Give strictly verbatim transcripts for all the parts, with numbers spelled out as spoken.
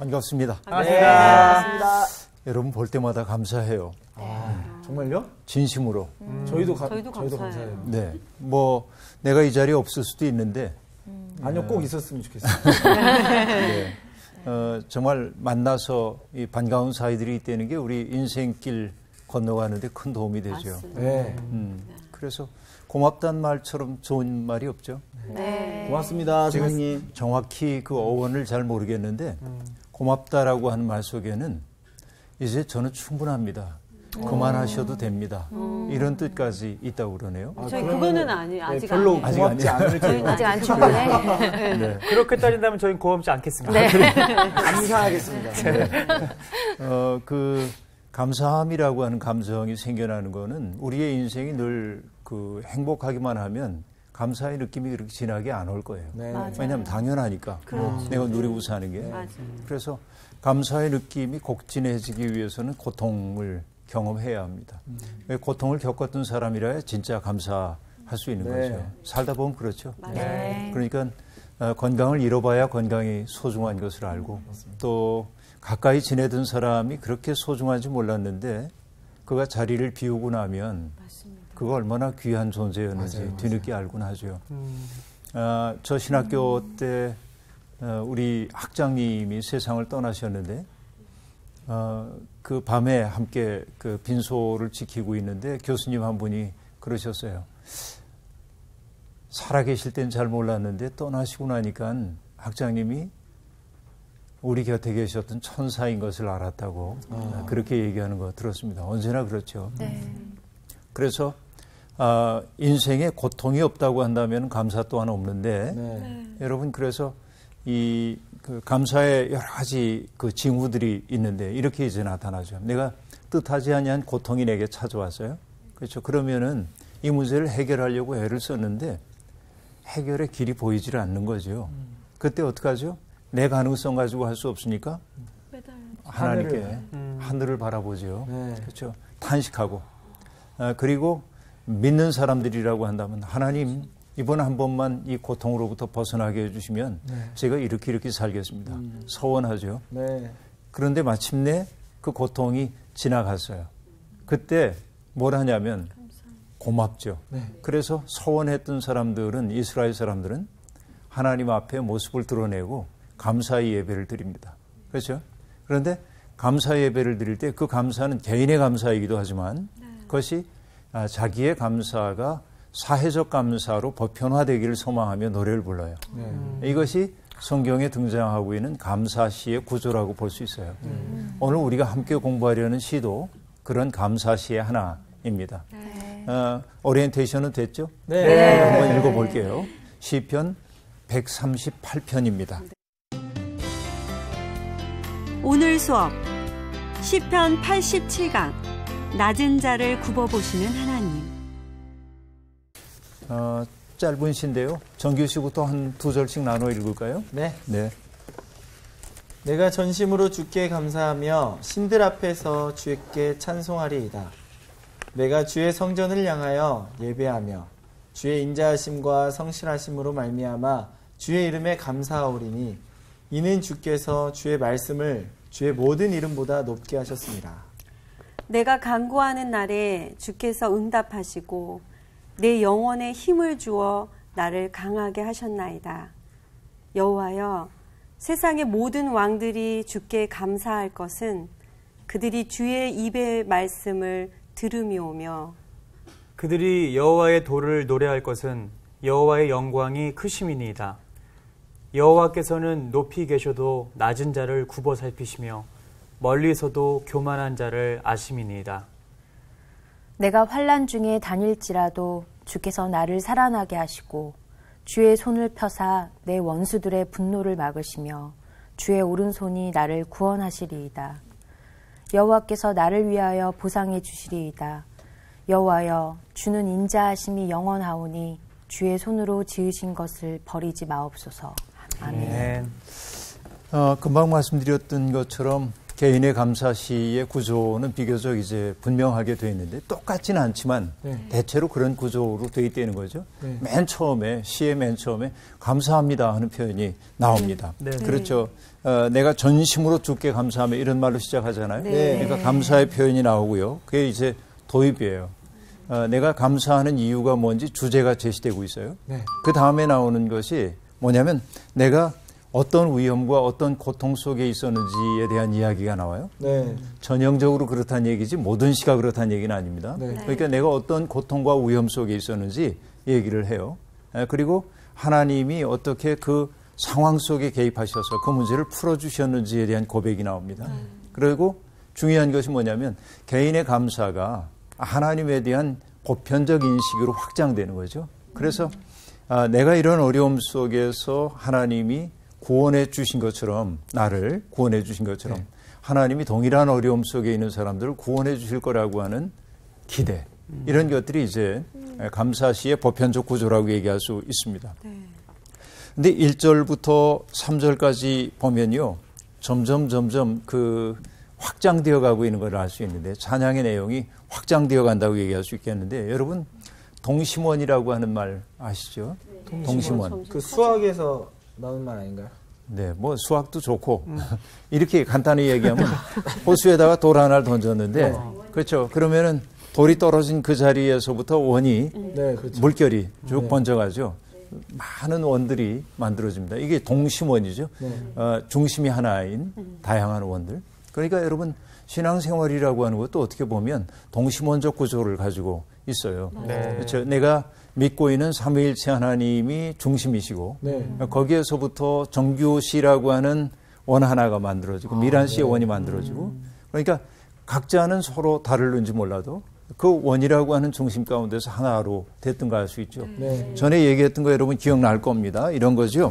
반갑습니다. 반갑습니다. 네, 반갑습니다. 여러분 볼 때마다 감사해요. 아, 정말요? 진심으로. 음. 저희도, 가, 저희도, 저희도 감사해요. 감사해요. 네, 뭐 내가 이 자리에 없을 수도 있는데 음. 아니요, 꼭 있었으면 좋겠어요. 네. 어, 정말 만나서 이 반가운 사이들이 있다는 게 우리 인생길 건너가는 데 큰 도움이 되죠. 네. 음, 그래서 고맙다는 말처럼 좋은 말이 없죠. 네. 고맙습니다, 선생님. 정확히 그 어원을 잘 모르겠는데 음. 고맙다라고 하는 말 속에는 이제 저는 충분합니다. 오. 그만하셔도 됩니다. 오. 이런 뜻까지 있다고 그러네요. 아, 저희 그거는 아니, 아직 네, 별로 아직 고맙지 않을 저희는 아직 안 충분해. 네. 네. 그렇게 따진다면 저희는 고맙지 않겠습니다. 네. 감사하겠습니다. 네. 어, 그 감사함이라고 하는 감정이 생겨나는 거는 우리의 인생이 늘 그 행복하기만 하면 감사의 느낌이 그렇게 진하게 안 올 거예요. 네. 왜냐하면 당연하니까. 그렇죠. 내가 누리고 사는 게. 맞아요. 그래서 감사의 느낌이 곡진해지기 위해서는 고통을 경험해야 합니다. 음. 고통을 겪었던 사람이라야 진짜 감사할 수 있는 네. 거죠. 살다 보면 그렇죠. 네. 그러니까 어, 건강을 잃어봐야 건강이 소중한 것을 알고 음, 또 가까이 지내던 사람이 그렇게 소중한지 몰랐는데 그가 자리를 비우고 나면 맞습니다. 그가 얼마나 귀한 존재였는지 맞아요, 뒤늦게 맞아요. 알곤 하죠. 음. 어, 저 신학교 음. 때 어, 우리 학장님이 세상을 떠나셨는데 어, 그 밤에 함께 그 빈소를 지키고 있는데 교수님 한 분이 그러셨어요. 살아계실 땐 잘 몰랐는데 떠나시고 나니까 학장님이 우리 곁에 계셨던 천사인 것을 알았다고 아. 그렇게 얘기하는 거 들었습니다. 언제나 그렇죠. 네. 그래서 아, 인생에 고통이 없다고 한다면 감사 또한 없는데 네. 네. 여러분 그래서 이 그 감사의 여러 가지 그 징후들이 있는데 이렇게 이제 나타나죠. 내가 뜻하지 아니한 고통이 내게 찾아왔어요. 그렇죠. 그러면은 이 문제를 해결하려고 애를 썼는데 해결의 길이 보이질 않는 거죠. 음. 그때 어떡하죠? 내 가능성 가지고 할 수 없으니까 하나님께 하늘을, 음. 하늘을 바라보죠. 네. 그렇죠. 탄식하고 아, 그리고 믿는 사람들이라고 한다면 하나님 이번 한 번만 이 고통으로부터 벗어나게 해주시면 네. 제가 이렇게 이렇게 살겠습니다. 음. 서원하죠. 네. 그런데 마침내 그 고통이 지나갔어요. 그때 뭘 하냐면 고맙죠. 네. 그래서 서원했던 사람들은 이스라엘 사람들은 하나님 앞에 모습을 드러내고 감사의 예배를 드립니다. 그렇죠? 그런데 감사 예배를 드릴 때 그 감사는 개인의 감사이기도 하지만 네. 그것이 자기의 감사가 사회적 감사로 보편화되기를 소망하며 노래를 불러요. 네. 이것이 성경에 등장하고 있는 감사시의 구조라고 볼 수 있어요. 음. 오늘 우리가 함께 공부하려는 시도 그런 감사시의 하나입니다. 네. 어, 오리엔테이션은 됐죠? 네. 네. 한번 읽어볼게요. 시편 백삼십팔 편입니다. 오늘 수업 시편 팔십칠 강 낮은 자를 굽어보시는 하나님. 어, 짧은 시인데요. 정규 씨부터 한 두 절씩 나눠 읽을까요? 네. 네. 내가 전심으로 주께 감사하며 신들 앞에서 주께 찬송하리이다. 내가 주의 성전을 향하여 예배하며 주의 인자하심과 성실하심으로 말미암아 주의 이름에 감사하오리니 이는 주께서 주의 말씀을 주의 모든 이름보다 높게 하셨습니다. 내가 간구하는 날에 주께서 응답하시고 내 영혼에 힘을 주어 나를 강하게 하셨나이다. 여호와여, 세상의 모든 왕들이 주께 감사할 것은 그들이 주의 입의 말씀을 들음이오며 그들이 여호와의 도를 노래할 것은 여호와의 영광이 크심이니이다. 여호와께서는 높이 계셔도 낮은 자를 굽어 살피시며 멀리서도 교만한 자를 아심이니이다. 내가 환난 중에 다닐지라도 주께서 나를 살아나게 하시고 주의 손을 펴사 내 원수들의 분노를 막으시며 주의 오른손이 나를 구원하시리이다. 여호와께서 나를 위하여 보상해 주시리이다. 여호와여, 주는 인자하심이 영원하오니 주의 손으로 지으신 것을 버리지 마옵소서. 아멘. 어, 금방 말씀드렸던 것처럼 개인의 감사시의 구조는 비교적 이제 분명하게 되어 있는데 똑같지는 않지만 네. 대체로 그런 구조로 되어 있다는 거죠. 네. 맨 처음에 시의 맨 처음에 감사합니다 하는 표현이 나옵니다. 네. 네. 그렇죠. 어, 내가 전심으로 주께 감사하며 이런 말로 시작하잖아요. 네. 그러니까 감사의 표현이 나오고요. 그게 이제 도입이에요. 어, 내가 감사하는 이유가 뭔지 주제가 제시되고 있어요. 네. 그 다음에 나오는 것이 뭐냐면 내가 어떤 위험과 어떤 고통 속에 있었는지에 대한 이야기가 나와요. 네. 전형적으로 그렇다는 얘기지 모든 시가 그렇다는 얘기는 아닙니다. 네. 그러니까 내가 어떤 고통과 위험 속에 있었는지 얘기를 해요. 그리고 하나님이 어떻게 그 상황 속에 개입하셔서 그 문제를 풀어주셨는지에 대한 고백이 나옵니다. 그리고 중요한 것이 뭐냐면 개인의 감사가 하나님에 대한 보편적 인식으로 확장되는 거죠. 그래서 아, 내가 이런 어려움 속에서 하나님이 구원해 주신 것처럼 나를 구원해 주신 것처럼 네. 하나님이 동일한 어려움 속에 있는 사람들을 구원해 주실 거라고 하는 기대 음. 이런 것들이 이제 음. 감사시의 보편적 구조라고 얘기할 수 있습니다. 그런데 네. 일 절부터 삼 절까지 보면요. 점점 점점 그 확장되어 가고 있는 걸 알 수 있는데 찬양의 내용이 확장되어 간다고 얘기할 수 있겠는데 여러분 동심원이라고 하는 말 아시죠? 네. 동심원. 그 수학에서 나온 말 아닌가요? 네, 뭐 수학도 좋고 음. 이렇게 간단히 얘기하면 호수에다가 돌 하나를 던졌는데 네. 그렇죠. 그러면은 돌이 떨어진 그 자리에서부터 원이 네, 그렇죠. 물결이 쭉 네. 번져가죠. 많은 원들이 만들어집니다. 이게 동심원이죠. 네. 어, 중심이 하나인 다양한 원들. 그러니까 여러분 신앙생활이라고 하는 것도 어떻게 보면 동심원적 구조를 가지고 있어요. 네. 그렇죠. 내가 믿고 있는 삼위일체 하나님이 중심이시고 네. 거기에서부터 정규시라고 하는 원 하나가 만들어지고 아, 미란시의 네. 원이 만들어지고 그러니까 각자는 서로 다를는지 몰라도 그 원이라고 하는 중심 가운데서 하나로 됐던가 할 수 있죠. 네. 전에 얘기했던 거 여러분 기억날 겁니다. 이런 거죠.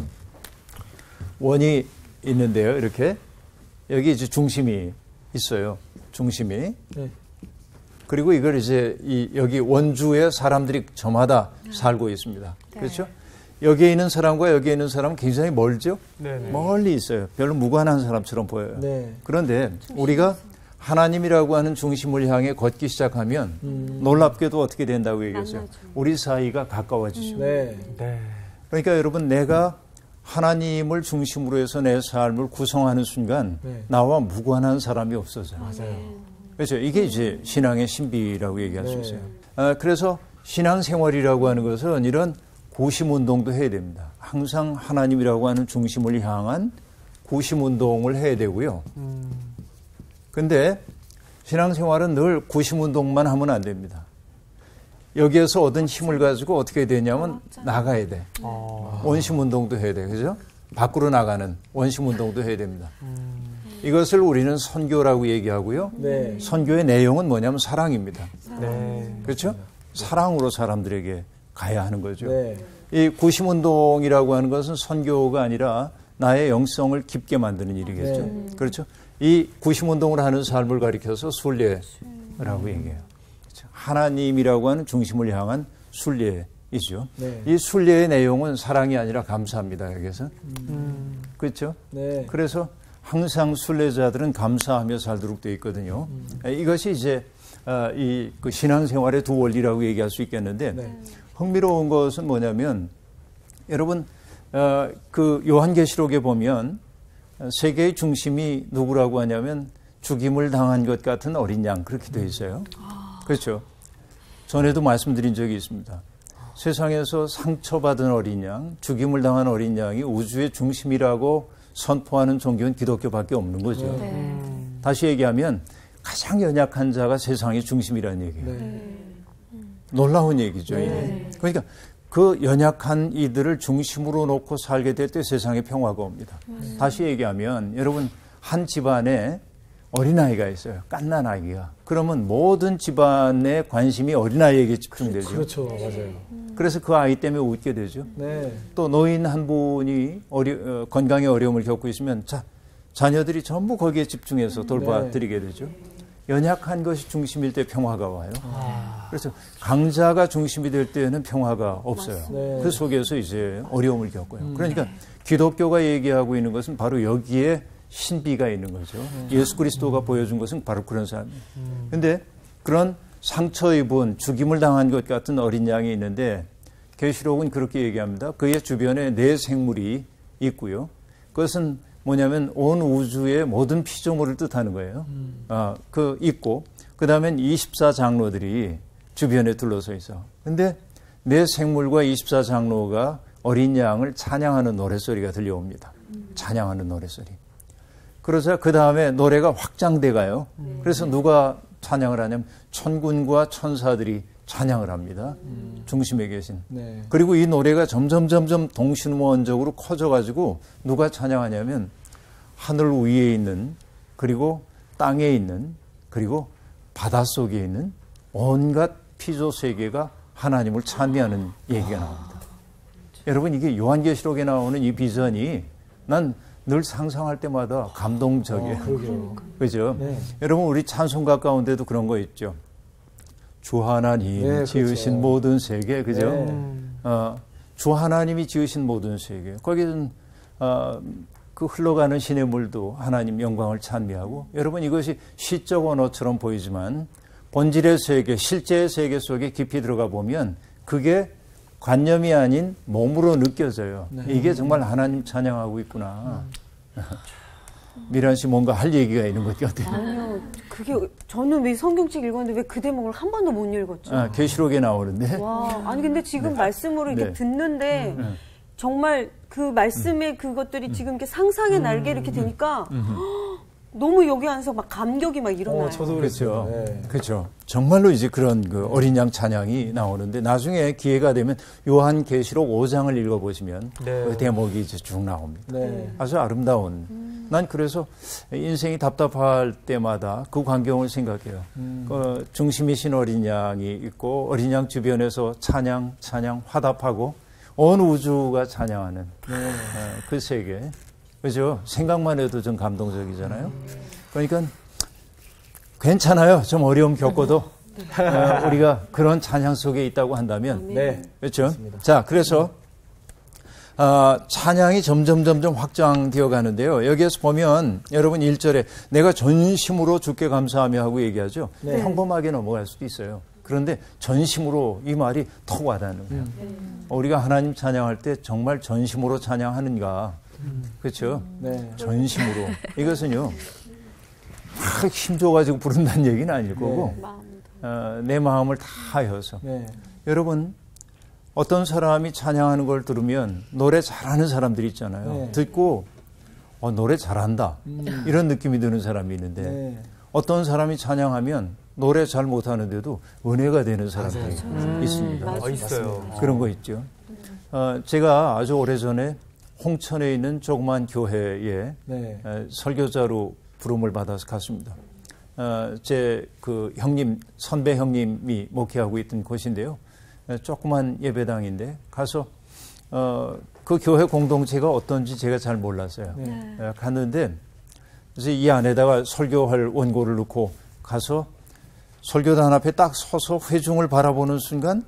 원이 있는데요. 이렇게 여기 이제 중심이 있어요. 중심이. 네. 그리고 이걸 이제 이 여기 원주에 사람들이 저마다 살고 있습니다. 네. 그렇죠? 여기에 있는 사람과 여기에 있는 사람은 굉장히 멀죠? 네. 멀리 있어요. 별로 무관한 사람처럼 보여요. 네. 그런데 우리가 하나님이라고 하는 중심을 향해 걷기 시작하면 음. 놀랍게도 어떻게 된다고 얘기했어요? 만나죠. 우리 사이가 가까워지죠. 음. 네. 네. 그러니까 여러분 내가 하나님을 중심으로 해서 내 삶을 구성하는 순간 네. 나와 무관한 사람이 없어져요. 맞아요. 그렇죠. 이게 이제 신앙의 신비라고 얘기할 네. 수 있어요. 아, 그래서 신앙생활이라고 하는 것은 이런 구심운동도 해야 됩니다. 항상 하나님이라고 하는 중심을 향한 구심운동을 해야 되고요. 그런데 음. 신앙생활은 늘 구심운동만 하면 안 됩니다. 여기에서 얻은 힘을 가지고 어떻게 해야 되냐면 아, 나가야 돼. 아. 원심운동도 해야 돼. 그죠? 밖으로 나가는 원심운동도 해야 됩니다. 음. 이것을 우리는 선교라고 얘기하고요. 네. 선교의 내용은 뭐냐면 사랑입니다. 네. 그렇죠? 사랑으로 사람들에게 가야 하는 거죠. 네. 이 구심운동이라고 하는 것은 선교가 아니라 나의 영성을 깊게 만드는 일이겠죠. 네. 그렇죠? 이 구심운동을 하는 삶을 가리켜서 순례라고 얘기해요. 그렇죠? 하나님이라고 하는 중심을 향한 순례이죠. 네. 이 순례의 내용은 사랑이 아니라 감사합니다. 여기서. 음. 그렇죠? 네. 그래서 항상 순례자들은 감사하며 살도록 되어 있거든요. 음. 이것이 이제 이 그 신앙생활의 두 원리라고 얘기할 수 있겠는데 네. 흥미로운 것은 뭐냐면 여러분 그 요한계시록에 보면 세계의 중심이 누구라고 하냐면 죽임을 당한 것 같은 어린 양 그렇게 되어 있어요. 아. 그렇죠. 전에도 말씀드린 적이 있습니다. 세상에서 상처받은 어린 양, 죽임을 당한 어린 양이 우주의 중심이라고 선포하는 종교는 기독교밖에 없는 거죠. 네. 다시 얘기하면 가장 연약한 자가 세상의 중심이라는 얘기예요. 네. 놀라운 얘기죠. 네. 그러니까 그 연약한 이들을 중심으로 놓고 살게 될 때 세상에 평화가 옵니다. 네. 다시 얘기하면 여러분 한 집안에 어린아이가 있어요. 갓난아기가. 그러면 모든 집안의 관심이 어린아이에게 집중되죠. 그렇죠. 맞아요. 그래서 그 아이 때문에 웃게 되죠. 네. 또 노인 한 분이 어려, 어, 건강에 어려움을 겪고 있으면 자, 자녀들이 전부 거기에 집중해서 돌봐드리게 되죠. 연약한 것이 중심일 때 평화가 와요. 아. 그래서 강자가 중심이 될 때는 평화가 없어요. 네. 그 속에서 이제 어려움을 겪어요. 음. 그러니까 기독교가 얘기하고 있는 것은 바로 여기에 신비가 있는 거죠. 예수 그리스도가 보여준 것은 바로 그런 사람이에요. 근데 그런 상처 입은 죽임을 당한 것 같은 어린 양이 있는데 계시록은 그렇게 얘기합니다. 그의 주변에 네 생물이 있고요. 그것은 뭐냐면 온 우주의 모든 피조물을 뜻하는 거예요. 아, 그 있고 그 다음엔 이십사 장로들이 주변에 둘러서 있어. 근데 네 생물과 이십사 장로가 어린 양을 찬양하는 노랫소리가 들려옵니다. 찬양하는 노랫소리. 그러자 그 다음에 노래가 확장돼 가요. 그래서 누가 찬양을 하냐면 천군과 천사들이 찬양을 합니다. 음. 중심에 계신. 네. 그리고 이 노래가 점점 점점 동신무원적으로 커져가지고 누가 찬양하냐면 하늘 위에 있는 그리고 땅에 있는 그리고 바닷속에 있는 온갖 피조 세계가 하나님을 찬미하는 얘기가 나옵니다. 여러분 이게 요한계시록에 나오는 이 비전이 난 늘 상상할 때마다 감동적이에요. 어, 그죠? 네. 여러분 우리 찬송가 가운데도 그런 거 있죠. 주 하나님 네, 지으신 그렇죠. 모든 세계, 그죠? 네. 어, 주 하나님이 지으신 모든 세계. 거기는 어, 그 흘러가는 시냇물도 하나님 영광을 찬미하고, 여러분 이것이 시적 언어처럼 보이지만 본질의 세계, 실제의 세계 속에 깊이 들어가 보면 그게 관념이 아닌 몸으로 느껴져요. 네. 이게 정말 하나님 찬양하고 있구나. 음. 미란 씨 뭔가 할 얘기가 있는 것 같아요. 아니요. 그게 저는 왜 성경책 읽었는데 왜 그 대목을 한 번도 못 읽었죠? 아, 계시록에 나오는데. 와, 아니 근데 지금 네. 말씀으로 이렇게 네. 듣는데 음. 정말 그 말씀의 음. 그것들이 지금 이렇게 상상의 날개 이렇게 되니까 음. 너무 여기 안에서 막 감격이 막 일어나요. 어, 저도 그렇죠. 네. 그렇죠. 정말로 이제 그런 그 어린 양 찬양이 나오는데 나중에 기회가 되면 요한계시록 오 장을 읽어보시면 네. 그 대목이 이제 쭉 나옵니다. 네. 아주 아름다운. 음. 난 그래서 인생이 답답할 때마다 그 광경을 생각해요. 음. 어, 중심이신 어린 양이 있고 어린 양 주변에서 찬양, 찬양, 화답하고 온 우주가 찬양하는 네. 어, 그 세계. 그죠? 생각만 해도 좀 감동적이잖아요. 그러니까 괜찮아요. 좀 어려움 겪어도 어, 우리가 그런 찬양 속에 있다고 한다면, 네. 그렇죠? 맞습니다. 자, 그래서 어, 찬양이 점점 점점 확장되어 가는데요. 여기에서 보면 여러분 일 절에 내가 전심으로 주께 감사하며 하고 얘기하죠. 네. 평범하게 넘어갈 수도 있어요. 그런데 전심으로 이 말이 턱 와닿는 거예요. 음. 우리가 하나님 찬양할 때 정말 전심으로 찬양하는가? 음. 그렇죠? 네. 전심으로. 이것은요, 막 힘줘가지고 부른다는 얘기는 아닐 거고, 네. 어, 내 마음을 다하여서. 네. 여러분, 어떤 사람이 찬양하는 걸 들으면 노래 잘하는 사람들이 있잖아요. 네. 듣고, 어, 노래 잘한다. 음. 이런 느낌이 드는 사람이 있는데, 네. 어떤 사람이 찬양하면 노래 잘 못하는데도 은혜가 되는 사람들이 음. 있습니다. 맞아. 있어요. 그런 거 있죠. 어, 제가 아주 오래전에 홍천에 있는 조그만 교회에 네. 에, 설교자로 부름을 받아서 갔습니다. 어, 제 그 형님, 선배 형님이 목회하고 있던 곳인데요. 에, 조그만 예배당인데 가서 어, 그 교회 공동체가 어떤지 제가 잘 몰랐어요. 네. 에, 갔는데 그래서 이 안에다가 설교할 원고를 넣고 가서 설교단 앞에 딱 서서 회중을 바라보는 순간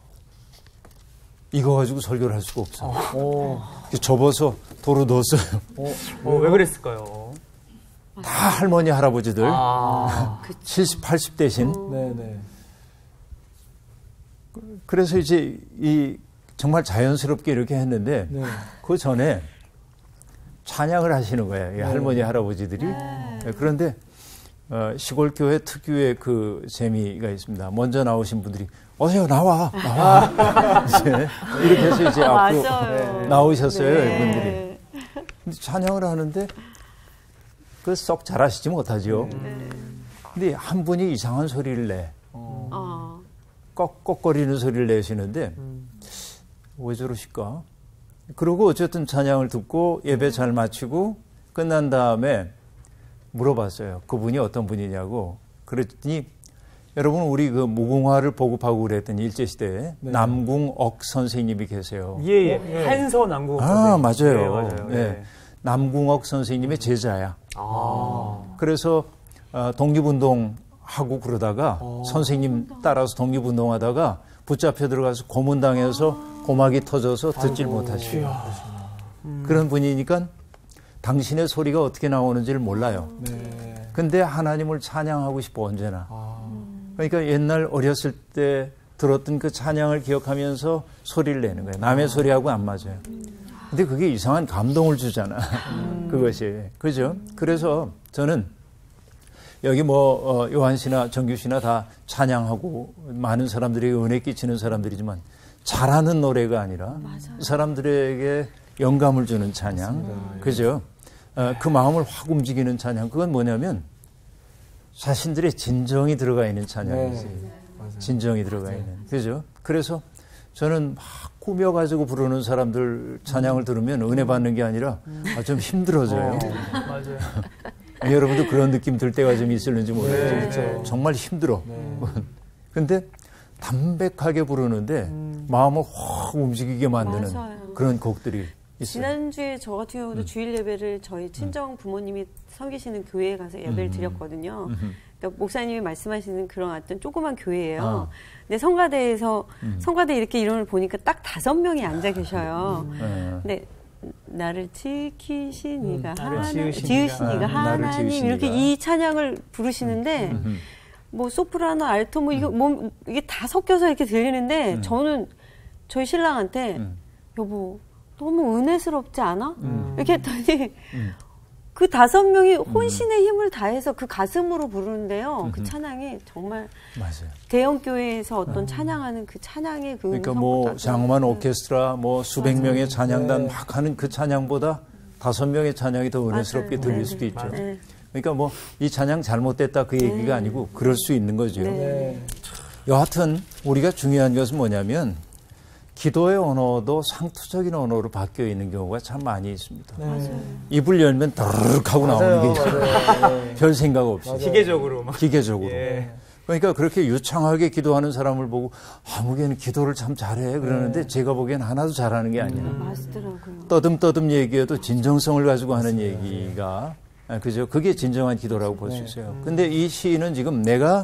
이거 가지고 설교를 할 수가 없어요. 어. 접어서 도로 넣었어요. 어, 어, 왜 그랬을까요? 다 할머니, 할아버지들. 아. 칠십, 팔십 대신. 어. 네네. 그래서 이제 이 정말 자연스럽게 이렇게 했는데 네. 그 전에 찬양을 하시는 거예요. 이 네. 할머니, 할아버지들이. 네. 그런데 어, 시골 교회 특유의 그 재미가 있습니다. 먼저 나오신 분들이 어서요 나와 나와 이제 이렇게 해서 이제 아, 앞으로 맞아요. 나오셨어요 네. 이분들이. 근데 찬양을 하는데 그 썩 잘하시지 못하죠. 네. 근데 한 분이 이상한 소리를 내. 어. 꺽꺽거리는 소리를 내시는데 음. 왜 저러실까? 그러고 어쨌든 찬양을 듣고 예배 잘 마치고 끝난 다음에 물어봤어요. 그분이 어떤 분이냐고. 그랬더니 여러분 우리 그 무궁화를 보급하고 그랬던 일제시대에 네. 남궁옥 선생님이 계세요. 예, 예. 예. 한서 남궁옥 아, 맞아요. 네, 맞아요. 네. 네. 남궁옥 선생님의 제자야. 아. 그래서 어, 독립운동하고 그러다가 아. 선생님 따라서 독립운동하다가 붙잡혀 들어가서 고문당해서 고막이 터져서 듣질 못하시고 음. 그런 분이니까 당신의 소리가 어떻게 나오는지를 몰라요. 네. 근데 하나님을 찬양하고 싶어 언제나. 아. 그러니까 옛날 어렸을 때 들었던 그 찬양을 기억하면서 소리를 내는 거예요. 남의 소리하고 안 맞아요. 근데 그게 이상한 감동을 주잖아. 그것이. 그죠? 그래서 저는 여기 뭐 어, 요한 씨나 정규 씨나 다 찬양하고 많은 사람들에게 은혜 끼치는 사람들이지만 잘하는 노래가 아니라 맞아요. 사람들에게 영감을 주는 찬양. 맞습니다. 그죠? 어, 그 마음을 확 움직이는 찬양. 그건 뭐냐면 자신들의 진정이 들어가 있는 찬양이지. 네. 진정이 들어가 맞아요. 있는. 그죠? 그래서 저는 막 꾸며가지고 부르는 사람들 찬양을 들으면 은혜 받는 게 아니라 아, 좀 힘들어져요. 어, 맞아요. 여러분도 그런 느낌 들 때가 좀 있을는지 모르겠어요. 네. 정말 힘들어. 네. 근데 담백하게 부르는데 음. 마음을 확 움직이게 만드는 맞아요. 그런 곡들이 있어요. 지난주에 저 같은 경우도 음. 주일 예배를 저희 친정 부모님이 섬기시는 교회에 가서 예배를 음. 드렸거든요. 음. 그러니까 목사님이 말씀하시는 그런 어떤 조그만 교회예요. 아. 근데 성가대에서 음. 성가대 이렇게 이름을 보니까 딱 다섯 명이 앉아 계셔요. 음. 근데 나를 지키시니가 음, 하나, 지으시니가, 지으시니가 아, 하나님 지으시니가. 이렇게 이 찬양을 부르시는데 음. 뭐 소프라노, 알토 뭐 이거 뭐 이게 다 섞여서 이렇게 들리는데 음. 저는 저희 신랑한테 음. 여보 너무 은혜스럽지 않아? 음. 이렇게 했더니 음. 그 다섯 명이 혼신의 힘을 다해서 그 가슴으로 부르는데요. 그 찬양이 정말 맞아요. 대형 교회에서 어떤 찬양하는 그 찬양의 그 그러니까 뭐 장엄한 오케스트라 뭐 수백 맞아요. 명의 찬양단 네. 막 하는 그 찬양보다 다섯 명의 찬양이 더 은혜스럽게 맞아요. 들릴 네. 수도 있죠. 네. 그러니까 뭐 이 찬양 잘못됐다 그 얘기가 네. 아니고 그럴 수 있는 거죠. 네. 여하튼 우리가 중요한 것은 뭐냐면 기도의 언어도 상투적인 언어로 바뀌어 있는 경우가 참 많이 있습니다. 네. 입을 열면 더르륵 하고 나오는 게 맞아요. 별 생각 없이. 맞아요. 기계적으로 막. 기계적으로. 예. 그러니까 그렇게 유창하게 기도하는 사람을 보고 아무개는 기도를 참 잘해 그러는데 네. 제가 보기엔 하나도 잘하는 게 아니야. 음. 맞더라고요. 떠듬떠듬 얘기해도 진정성을 가지고 하는 얘기가 아, 그죠? 그게 진정한 기도라고 볼 수 네. 있어요. 음. 근데 이 시인은 지금 내가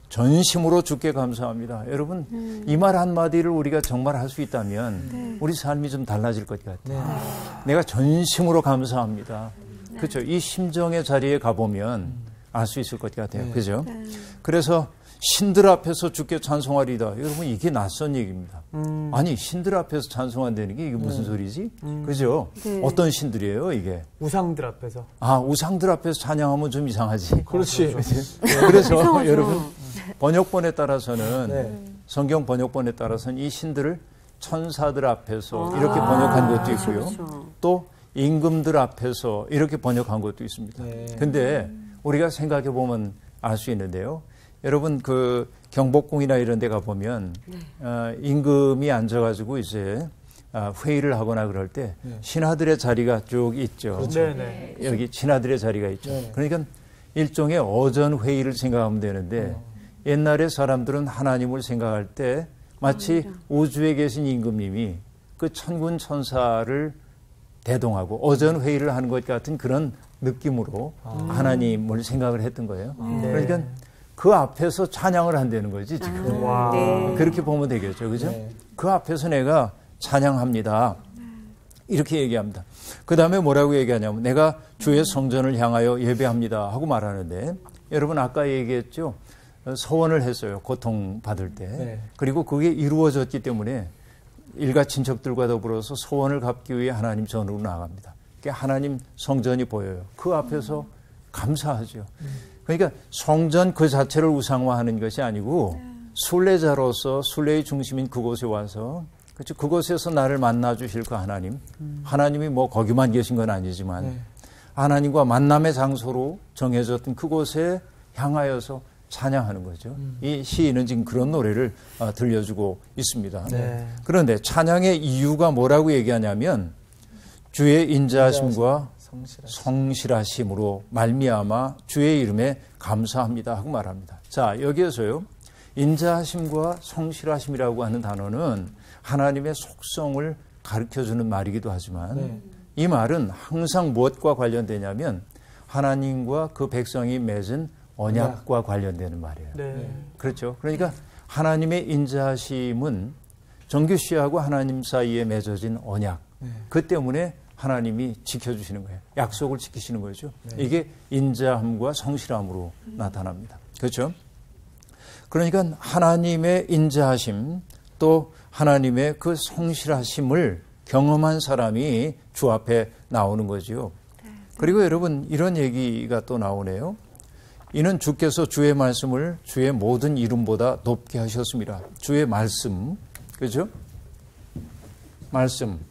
전심으로 주께 감사합니다. 여러분 음. 이 말 한마디를 우리가 정말 할 수 있다면 네. 우리 삶이 좀 달라질 것 같아요. 네. 내가 전심으로 감사합니다. 네. 그렇죠? 이 심정의 자리에 가보면 알 수 있을 것 같아요. 네. 그죠? 네. 그래서 신들 앞에서 주께 찬송하리다. 여러분 이게 낯선 얘기입니다. 음. 아니 신들 앞에서 찬송한다는 게 이게 무슨 네. 소리지? 음. 그죠? 네. 어떤 신들이에요 이게? 우상들 앞에서. 아 우상들 앞에서 찬양하면 좀 이상하지. 그렇지. 그렇지? 네. 그래서 여러분 번역본에 따라서는 네. 성경 번역본에 따라서는 이 신들을 천사들 앞에서 아. 이렇게 번역한 것도 있고요. 그렇죠. 또 임금들 앞에서 이렇게 번역한 것도 있습니다. 네. 근데 우리가 생각해 보면 알 수 있는데요. 여러분 그 경복궁이나 이런 데 가보면 네. 어, 임금이 앉아가지고 이제 어, 회의를 하거나 그럴 때 네. 신하들의 자리가 쭉 있죠. 그렇죠. 네, 네. 여기 신하들의 자리가 있죠. 네. 그러니까 일종의 어전 회의를 생각하면 되는데 어. 옛날에 사람들은 하나님을 생각할 때 마치 어, 우주에 계신 임금님이 그 천군 천사를 대동하고 어전 회의를 하는 것 같은 그런 느낌으로 아. 하나님을 생각을 했던 거예요. 네. 그러니까 그 앞에서 찬양을 한다는 거지 지금. 아. 네. 그렇게 보면 되겠죠, 그죠? 네. 그 앞에서 내가 찬양합니다. 이렇게 얘기합니다. 그 다음에 뭐라고 얘기하냐면 내가 주의 성전을 향하여 예배합니다 하고 말하는데 여러분 아까 얘기했죠. 서원을 했어요. 고통받을 때. 네. 그리고 그게 이루어졌기 때문에 일가 친척들과 더불어서 소원을 갚기 위해 하나님 전으로 나갑니다. 하나님 성전이 보여요. 그 앞에서 음. 감사하죠. 음. 그러니까 성전 그 자체를 우상화하는 것이 아니고 음. 순례자로서 순례의 중심인 그곳에 와서 그렇죠. 그곳에서 나를 만나 주실 그 하나님. 음. 하나님이 뭐 거기만 계신 건 아니지만 네. 하나님과 만남의 장소로 정해졌던 그곳에 향하여서 찬양하는 거죠. 음. 이 시인은 지금 그런 노래를 어, 들려주고 있습니다. 네. 그런데 찬양의 이유가 뭐라고 얘기하냐면 주의 인자하심과 성실하심. 성실하심으로 말미암아 주의 이름에 감사합니다 하고 말합니다. 자, 여기에서요. 인자하심과 성실하심이라고 하는 단어는 하나님의 속성을 가르쳐주는 말이기도 하지만 네. 이 말은 항상 무엇과 관련되냐면 하나님과 그 백성이 맺은 언약과 네. 관련되는 말이에요. 네. 그렇죠. 그러니까 하나님의 인자하심은 정규 씨하고 하나님 사이에 맺어진 언약. 네. 그 때문에 하나님이 지켜주시는 거예요. 약속을 지키시는 거죠. 네. 이게 인자함과 성실함으로 음. 나타납니다. 그렇죠? 그러니까 하나님의 인자하심 또 하나님의 그 성실하심을 경험한 사람이 주 앞에 나오는 거지요. 네. 그리고 여러분 이런 얘기가 또 나오네요. 이는 주께서 주의 말씀을 주의 모든 이름보다 높게 하셨습니다. 주의 말씀, 그죠? 말씀,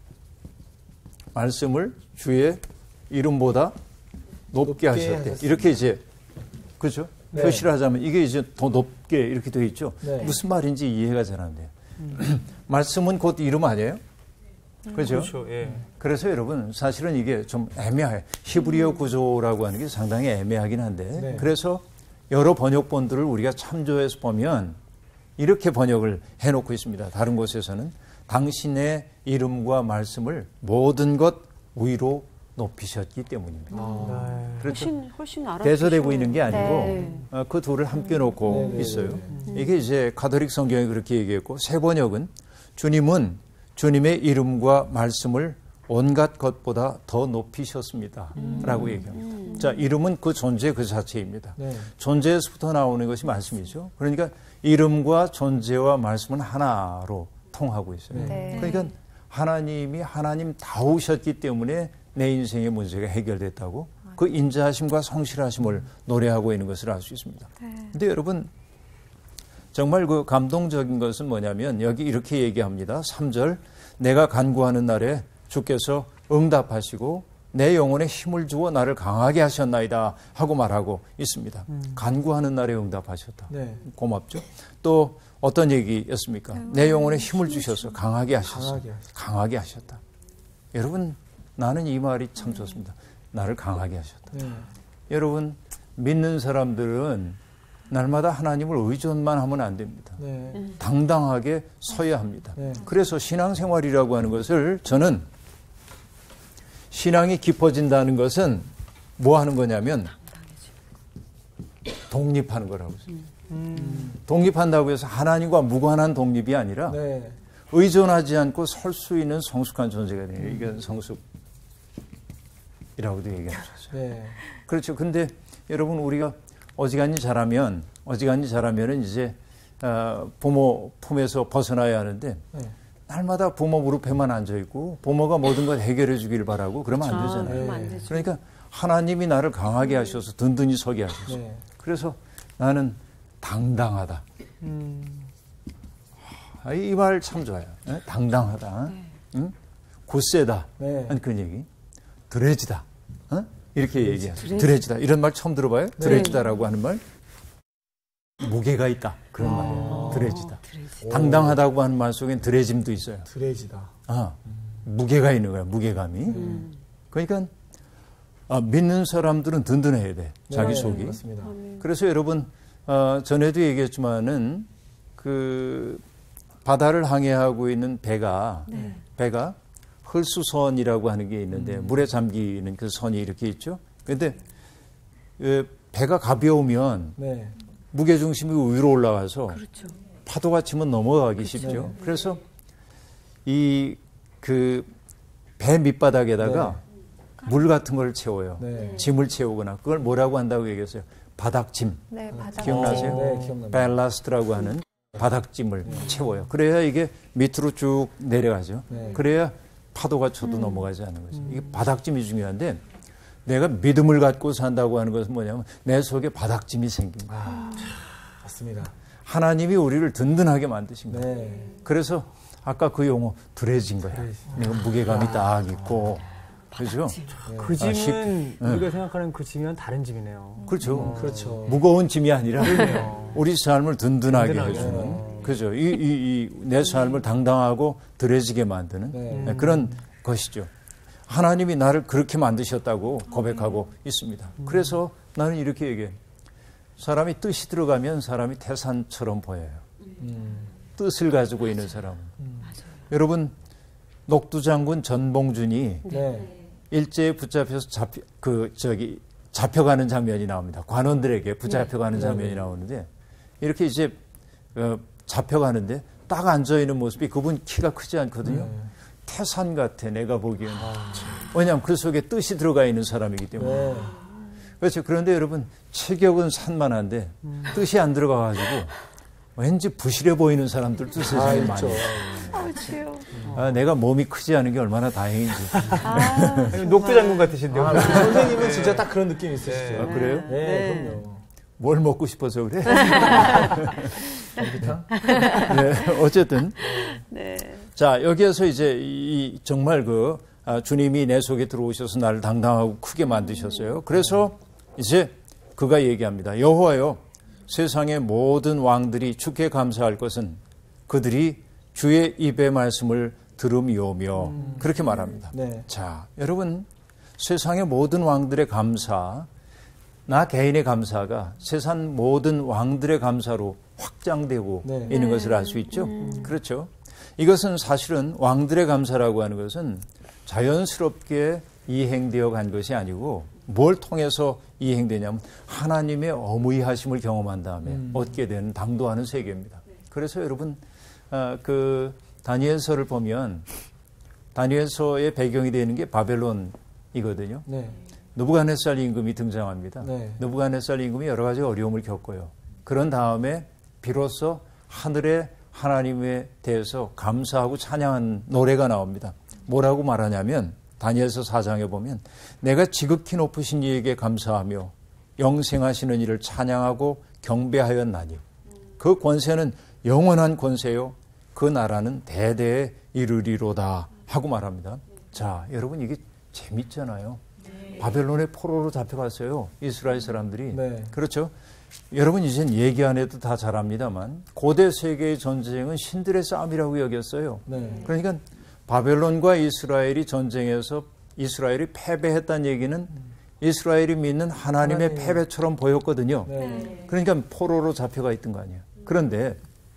말씀을 주의 이름보다 높게, 높게 하셨대. 하셨습니다. 이렇게 이제, 그죠? 네. 표시를 하자면 이게 이제 더 높게 이렇게 되어 있죠. 네. 무슨 말인지 이해가 잘 안 돼요. 음. 말씀은 곧 이름 아니에요? 음. 그죠? 그렇죠. 예. 그래서 여러분 사실은 이게 좀 애매해요. 히브리어 구조라고 하는 게 상당히 애매하긴 한데 네. 그래서 여러 번역본들을 우리가 참조해서 보면 이렇게 번역을 해놓고 있습니다. 다른 곳에서는 당신의 이름과 말씀을 모든 것 위로 높이셨기 때문입니다. 아. 그렇죠? 훨씬, 훨씬 대서되고 있는 게 아니고 네. 어, 그 둘을 함께 놓고 네. 있어요. 이게 이제 가톨릭 성경이 그렇게 얘기했고 새 번역은 주님은 주님의 이름과 말씀을 온갖 것보다 더 높이셨습니다. 음. 라고 얘기합니다. 음. 자, 이름은 그 존재 그 자체입니다. 네. 존재에서부터 나오는 것이 말씀이죠. 그러니까 이름과 존재와 말씀은 하나로 통하고 있어요. 네. 그러니까 하나님이 하나님 다우셨기 때문에 내 인생의 문제가 해결됐다고 그 인자하심과 성실하심을 노래하고 있는 것을 알 수 있습니다. 그런데 여러분 정말 그 감동적인 것은 뭐냐면 여기 이렇게 얘기합니다. 삼 절 내가 간구하는 날에 주께서 응답하시고 내 영혼에 힘을 주어 나를 강하게 하셨나이다 하고 말하고 있습니다. 음. 간구하는 날에 응답하셨다. 네. 고맙죠. 또 어떤 얘기였습니까? 네. 내 영혼에 힘을 주셔서 강하게 하셨어. 강하게, 강하게 하셨다. 여러분 나는 이 말이 참 좋습니다. 나를 강하게 하셨다. 네. 여러분 믿는 사람들은 날마다 하나님을 의존만 하면 안 됩니다. 네. 당당하게 서야 합니다. 네. 그래서 신앙생활이라고 하는 것을 저는 신앙이 깊어진다는 것은 뭐 하는 거냐면 독립하는 거라고 했어요. 음. 독립한다고 해서 하나님과 무관한 독립이 아니라 네. 의존하지 않고 설 수 있는 성숙한 존재가 돼요. 이게 성숙이라고도 얘기하셨어요. 네. 그렇죠. 근데 여러분 우리가 어지간히 자라면 어지간히 자라면은 이제 부모 품에서 벗어나야 하는데 네. 날마다 부모 무릎에만 앉아 있고 부모가 모든 걸 해결해 주길 바라고 그러면 안 되잖아요. 네. 그러니까 하나님이 나를 강하게 하셔서 든든히 서게 하셔서 네. 그래서 나는 당당하다. 음. 이 말 참 좋아요. 네? 당당하다. 네. 응? 굳세다. 네. 아니 그 얘기. 드레지다. 어? 이렇게 얘기하죠. 드레지다. 이런 말 처음 들어봐요? 네. 드레지다라고 하는 말. 무게가 있다. 그런 아~ 말이에요. 드레지다. 드레지. 당당하다고 하는 말 속엔 드레짐도 있어요. 드레지다. 아, 음. 무게가 있는 거야. 무게감이. 음. 그러니까 아, 믿는 사람들은 든든해야 돼. 자기 네, 속이. 맞습니다. 그래서 여러분 어, 전에도 얘기했지만은 그 바다를 항해하고 있는 배가 네. 배가 헐수선이라고 하는 게 있는데 음. 물에 잠기는 그 선이 이렇게 있죠. 그런데 배가 가벼우면 네. 무게 중심이 위로 올라와서 그렇죠. 파도가 치면 넘어가기 그렇죠. 쉽죠. 네. 그래서 이 그 배 밑바닥에다가 네. 물 같은 걸 채워요. 네. 짐을 채우거나 그걸 뭐라고 한다고 얘기했어요. 바닥짐. 네, 바닥짐. 기억나세요? 네, 기억납니다. 벨라스트라고 하는 바닥짐을 네. 채워요. 그래야 이게 밑으로 쭉 내려가죠. 네. 그래야 파도가 쳐도 음. 넘어가지 않는 거죠. 이게 바닥짐이 중요한데 내가 믿음을 갖고 산다고 하는 것은 뭐냐면 내 속에 바닥짐이 생깁니다. 아, 맞습니다. 하나님이 우리를 든든하게 만드신 거예요. 네. 그래서 아까 그 용어 드레진 거야. 내가 무게감이 아, 딱 있고 그렇죠? 네. 그 짐은 아, 우리가 네. 생각하는 그 짐이랑 다른 짐이네요. 그렇죠. 어. 그렇죠. 무거운 짐이 아니라 우리 삶을 든든하게, 든든하게 해주는 네. 그죠. 이, 이, 이 내 삶을 당당하고 드레지게 만드는 네. 네, 그런 것이죠. 하나님이 나를 그렇게 만드셨다고 고백하고 음. 있습니다. 그래서 나는 이렇게 얘기해. 사람이 뜻이 들어가면 사람이 태산처럼 보여요. 음. 뜻을 가지고 있는 사람은. 음. 여러분 녹두장군 전봉준이 네. 일제에 붙잡혀서 잡혀, 그 저기 잡혀가는 장면이 나옵니다. 관원들에게 붙잡혀가는 네. 장면이 나오는데 이렇게 이제 어, 잡혀가는데 딱 앉아 있는 모습이 그분 키가 크지 않거든요. 네. 태산 같아, 내가 보기에는. 아, 왜냐하면 그 속에 뜻이 들어가 있는 사람이기 때문에. 네. 그렇죠. 그런데 여러분, 체격은 산만한데 음. 뜻이 안 들어가가지고 왠지 부실해 보이는 사람들도 세상에 아, 많이 있죠. 아, 아, 내가 몸이 크지 않은 게 얼마나 다행인지. 아, 녹두 장군 같으신데요. 아, 선생님은 네. 진짜 딱 그런 느낌이 있으시죠. 아, 그래요? 네, 네. 그럼요. 뭘 먹고 싶어서 그래? 네, 어쨌든. 네. 자, 여기에서 이제 이 정말 그 아, 주님이 내 속에 들어오셔서 나를 당당하고 크게 만드셨어요. 그래서 이제 그가 얘기합니다. 여호와여, 세상의 모든 왕들이 주께 감사할 것은 그들이 주의 입의 말씀을 들음이오며 음. 그렇게 말합니다. 네. 자, 여러분, 세상의 모든 왕들의 감사, 나 개인의 감사가 세상 모든 왕들의 감사로 확장되고 네. 있는 것을 알 수 있죠. 음. 그렇죠. 이것은 사실은 왕들의 감사라고 하는 것은 자연스럽게 이행되어 간 것이 아니고 뭘 통해서 이행되냐면 하나님의 어무이하심을 경험한 다음에 음. 얻게 되는 당도하는 세계입니다. 그래서 여러분 어, 그 다니엘서를 보면 다니엘서의 배경이 되는 게 바벨론이거든요. 네. 느부갓네살 임금이 등장합니다. 네. 느부갓네살 임금이 여러 가지 어려움을 겪어요. 그런 다음에 비로소 하늘의 하나님에 대해서 감사하고 찬양한 노래가 나옵니다. 뭐라고 말하냐면 다니엘서 사 장에 보면 내가 지극히 높으신 이에게 감사하며 영생하시는 이를 찬양하고 경배하였나니 그 권세는 영원한 권세요 그 나라는 대대에 이르리로다 하고 말합니다. 자, 여러분 이게 재밌잖아요. 네. 바벨론의 포로로 잡혀갔어요. 이스라엘 사람들이. 네. 그렇죠. 여러분 이젠 얘기 안 해도 다 잘 압니다만 고대 세계의 전쟁은 신들의 싸움이라고 여겼어요. 네. 그러니까 바벨론과 이스라엘이 전쟁에서 이스라엘이 패배했다는 얘기는 이스라엘이 믿는 하나님의 하나님. 패배처럼 보였거든요. 네. 그러니까 포로로 잡혀가 있던 거 아니에요. 그런데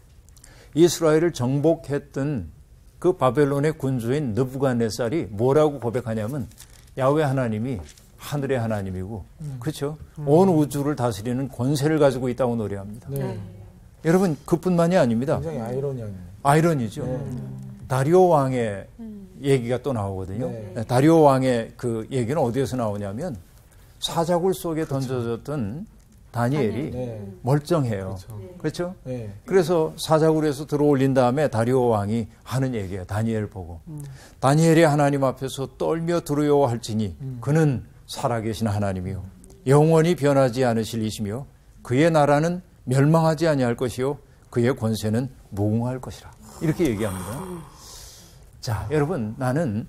이스라엘을 정복했던 그 바벨론의 군주인 느부갓네살이 뭐라고 고백하냐면 야훼 하나님이 하늘의 하나님이고 음. 그렇죠. 음. 온 우주를 다스리는 권세를 가지고 있다고 노래합니다. 네. 여러분 그뿐만이 아닙니다. 굉장히 아이러니하네요. 아이러니죠. 네. 다리오 왕의 음. 얘기가 또 나오거든요. 네. 다리오 왕의 그 얘기는 어디에서 나오냐면 사자굴 속에 그렇죠. 던져졌던 다니엘이 네. 멀쩡해요. 그렇죠. 그렇죠? 네. 그래서 사자굴에서 들어올린 다음에 다리오 왕이 하는 얘기예요. 다니엘 보고. 음. 다니엘이 하나님 앞에서 떨며 두려워할지니 음. 그는 살아계신 하나님이요 영원히 변하지 않으실 이시며 그의 나라는 멸망하지 아니할 것이요 그의 권세는 무궁할 것이라. 이렇게 얘기합니다. 자, 여러분 나는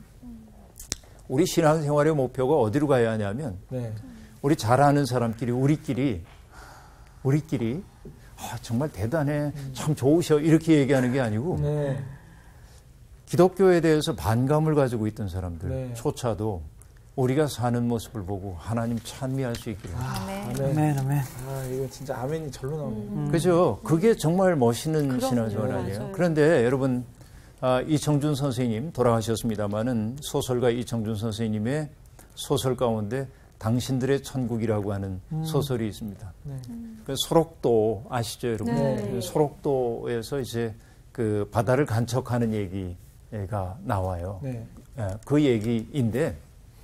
우리 신앙생활의 목표가 어디로 가야 하냐면 네. 우리 잘 아는 사람끼리 우리끼리 우리끼리 아, 정말 대단해 참 좋으셔 이렇게 얘기하는 게 아니고 네. 기독교에 대해서 반감을 가지고 있던 사람들 네. 조차도 우리가 사는 모습을 보고 하나님 찬미할 수 있기를. 아, 아멘. 아멘. 아, 이거 진짜 아멘이 절로 나오네요. 음. 그죠? 그게 정말 멋있는 신앙생활 아니에요. 맞아요. 그런데 여러분, 아, 이청준 선생님 돌아가셨습니다만은 소설가 이청준 선생님의 소설 가운데 당신들의 천국이라고 하는 음. 소설이 있습니다. 네. 그 소록도 아시죠, 여러분? 네. 소록도에서 이제 그 바다를 간척하는 얘기가 나와요. 네. 그 얘기인데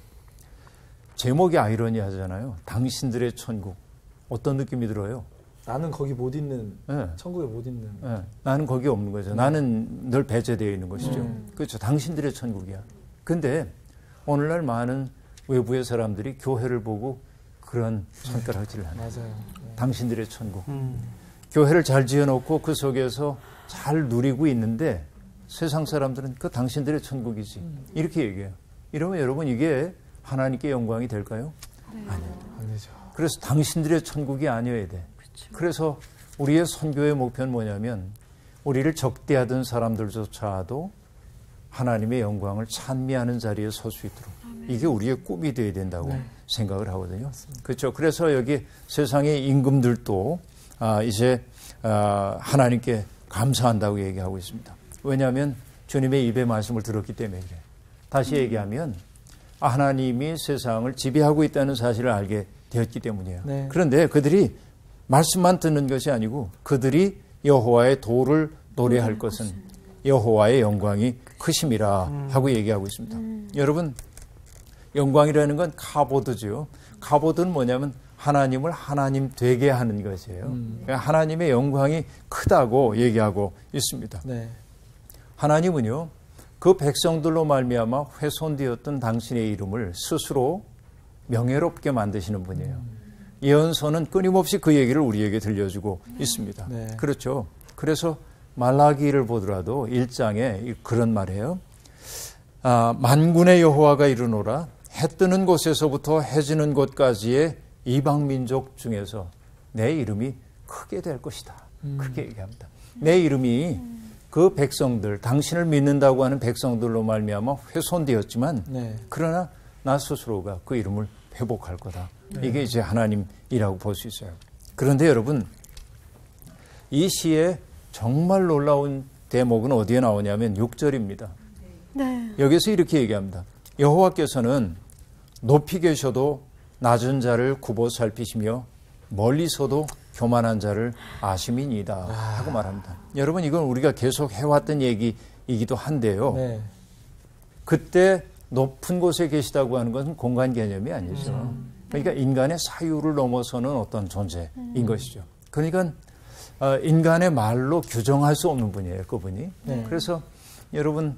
제목이 아이러니하잖아요. 당신들의 천국. 어떤 느낌이 들어요? 나는 거기 못 있는, 네. 천국에 못 있는. 네. 나는 거기 없는 거죠. 네. 나는 늘 배제되어 있는 것이죠. 음. 그렇죠. 당신들의 천국이야. 근데 오늘날 많은 외부의 사람들이 교회를 보고 그런 손가락질을 하는 거예요. 맞아요. 네. 당신들의 천국. 음. 교회를 잘 지어놓고 그 속에서 잘 누리고 있는데 세상 사람들은 그 당신들의 천국이지. 음. 이렇게 얘기해요. 이러면 여러분 이게 하나님께 영광이 될까요? 네. 아니요. 아니죠. 그래서 당신들의 천국이 아니어야 돼. 그렇죠. 그래서 우리의 선교의 목표는 뭐냐면 우리를 적대하던 사람들조차도 하나님의 영광을 찬미하는 자리에 설 수 있도록 아멘. 이게 우리의 꿈이 되어야 된다고 네. 생각을 하거든요. 맞습니다. 그렇죠. 그래서 여기 세상의 임금들도 아, 이제 아, 하나님께 감사한다고 얘기하고 있습니다. 왜냐하면 주님의 입의 말씀을 들었기 때문에 그래요. 다시 음. 얘기하면 하나님이 세상을 지배하고 있다는 사실을 알게 되었기 때문이에요. 네. 그런데 그들이 말씀만 듣는 것이 아니고 그들이 여호와의 도를 노래할 것은 여호와의 영광이 크심이라 음. 하고 얘기하고 있습니다. 음. 여러분, 영광이라는 건 카보드죠. 카보드는 뭐냐면 하나님을 하나님 되게 하는 것이에요. 음. 그러니까 하나님의 영광이 크다고 얘기하고 있습니다. 네. 하나님은요, 그 백성들로 말미암아 훼손되었던 당신의 이름을 스스로 명예롭게 만드시는 분이에요. 음. 예언서는 끊임없이 그 얘기를 우리에게 들려주고 네. 있습니다. 네. 그렇죠. 그래서 말라기를 보더라도 일 장에 그런 말이에요. 아, 만군의 여호와가 이르노라 해 뜨는 곳에서부터 해 지는 곳까지의 이방 민족 중에서 내 이름이 크게 될 것이다. 음. 그렇게 얘기합니다. 내 이름이 음. 그 백성들, 당신을 믿는다고 하는 백성들로 말미암아 훼손되었지만 네. 그러나 나 스스로가 그 이름을 회복할 거다. 네. 이게 이제 하나님이라고 볼 수 있어요. 그런데 여러분, 이 시에 정말 놀라운 대목은 어디에 나오냐면 육 절입니다. 네. 여기서 이렇게 얘기합니다. 여호와께서는 높이 계셔도 낮은 자를 굽어 살피시며 멀리서도 교만한 자를 아심이니이다 하고 말합니다. 여러분, 이건 우리가 계속 해왔던 얘기이기도 한데요. 네. 그때 높은 곳에 계시다고 하는 것은 공간 개념이 아니죠. 음. 그러니까 인간의 사유를 넘어서는 어떤 존재인 음. 것이죠. 그러니까 인간의 말로 규정할 수 없는 분이에요, 그분이. 네. 그래서 여러분,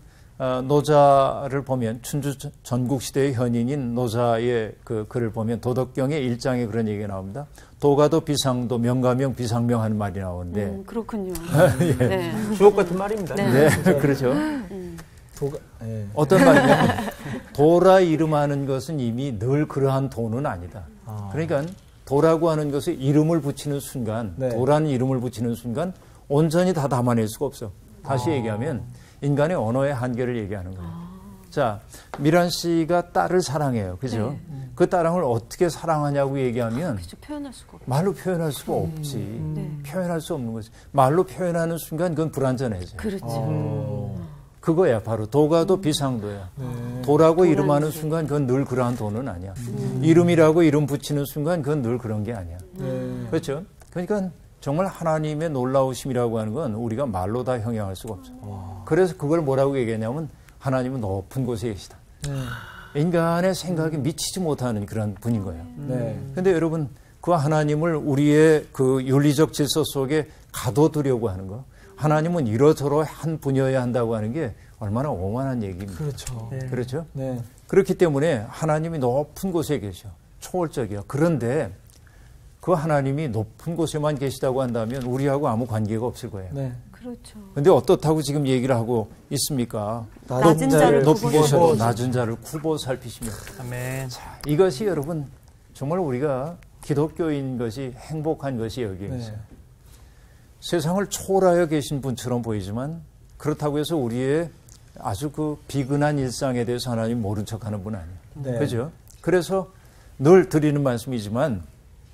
노자를 보면 춘추 전국시대의 현인인 노자의 그 글을 보면 도덕경의 일 장에 그런 얘기가 나옵니다. 도가도 비상도 명가명 비상명 하는 말이 나오는데. 음, 그렇군요. 예. 네. 주옥 같은 말입니다. 네, 네. 그렇죠. 음. 도가, 네. 어떤 말이냐면 도라 이름하는 것은 이미 늘 그러한 도는 아니다. 아. 그러니까 도라고 하는 것에 이름을 붙이는 순간, 네. 도라는 이름을 붙이는 순간 온전히 다 담아낼 수가 없어. 다시 아. 얘기하면 인간의 언어의 한계를 얘기하는 거예요. 아. 자, 미란 씨가 딸을 사랑해요. 그죠? 네. 그 딸을 어떻게 사랑하냐고 얘기하면 그렇죠. 표현할 수가 없죠. 말로 표현할 수가 음. 없지. 네. 표현할 수 없는 거지. 말로 표현하는 순간 그건 불완전해져요. 그렇죠. 음. 그거야. 바로 도가도 비상도야. 네. 도라고 이름하는 순간 그건 늘 그러한 도는 아니야. 음. 이름이라고 이름 붙이는 순간 그건 늘 그런 게 아니야. 네. 그렇죠? 그러니까 정말 하나님의 놀라우심이라고 하는 건 우리가 말로 다 형용할 수가 없어. 와. 그래서 그걸 뭐라고 얘기하냐면 하나님은 높은 곳에 계시다. 네. 인간의 생각이 미치지 못하는 그런 분인 거예요. 네. 근데 여러분, 그 하나님을 우리의 그 윤리적 질서 속에 가둬두려고 하는 거. 하나님은 이러저러 한 분이어야 한다고 하는 게 얼마나 오만한 얘기입니다. 그렇죠. 네. 그렇죠? 네. 그렇기 때문에 하나님이 높은 곳에 계셔. 초월적이야. 그런데 그 하나님이 높은 곳에만 계시다고 한다면 우리하고 아무 관계가 없을 거예요. 네. 그렇죠. 근데 어떻다고 지금 얘기를 하고 있습니까? 낮은 자를 높은 곳에서 낮은 자를 굽어 살피시며. 아멘. 자, 이것이 여러분 정말 우리가 기독교인 것이 행복한 것이 여기에 있어요. 네. 세상을 초월하여 계신 분처럼 보이지만 그렇다고 해서 우리의 아주 그 비근한 일상에 대해서 하나님 모른 척하는 분 아니에요. 네. 그죠? 그래서 늘 드리는 말씀이지만